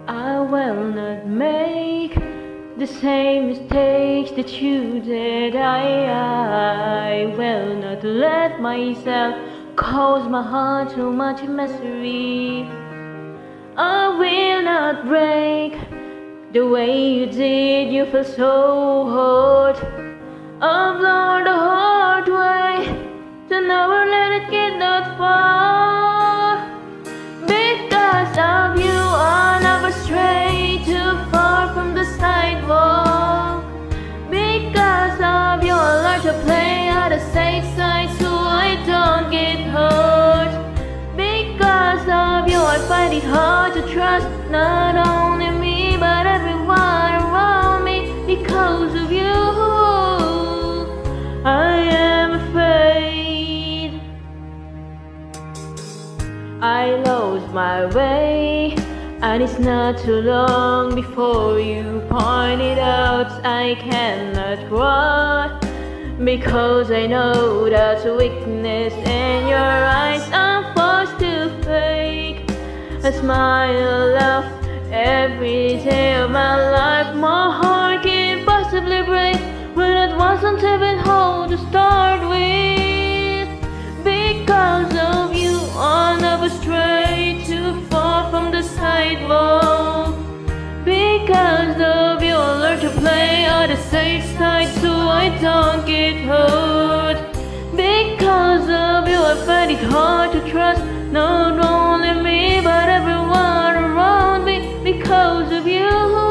I will not make the same mistakes that you did. I will not let myself cause my heart so much misery. I will not break the way you did. You feel so hurt. I've learned the hard way to never let it get that far. Because of you, I never stray too far from the sidewalk. Because of you, I learned to play on the safe side so I don't get hurt. Because of you, I find it hard to trust not only me but everyone around me. Because of you, I am afraid. I lost my way, and it's not too long before you pointed out I cannot run. Because I know that's a weakness in your eyes. I'm forced to fake a smile, laugh every day of my life. My heart can't possibly break when it wasn't even whole to start with. Because of you, I never stray too far from the sidewalk. Because of you, I learned to play on the safe side so I don't get hurt. Because of you, I find it hard to trust not only me but everyone around me. Because of you,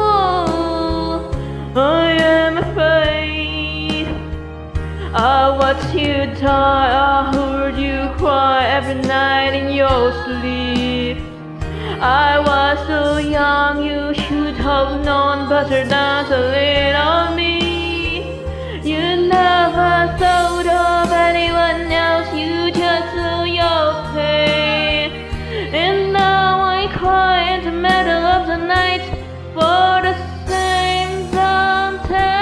I am afraid. I watched you die, I heard you cry every night in your sleep. I was so young, you should have known better than to lean on me. You never thought of anyone else, you just saw your pain. And now I cry in the middle of the night for the same damn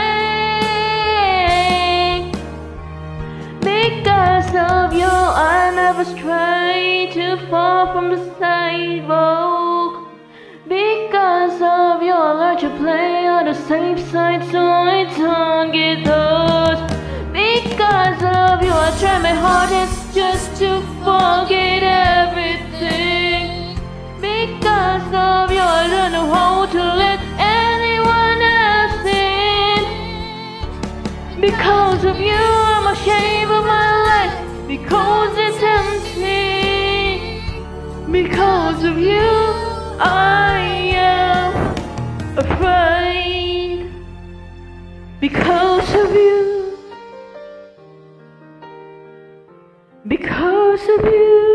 thing. Because of you, I never stray too far from the sidewalk. Because of you, I learned to play on the safe side so I don't get hurt. Because of you, I try my hardest just to forget everything. Because of you, I don't know how to let anyone else in. Because of you, I'm ashamed of my life, because it's empty. Because of you, I am afraid. Because of you. Because of you.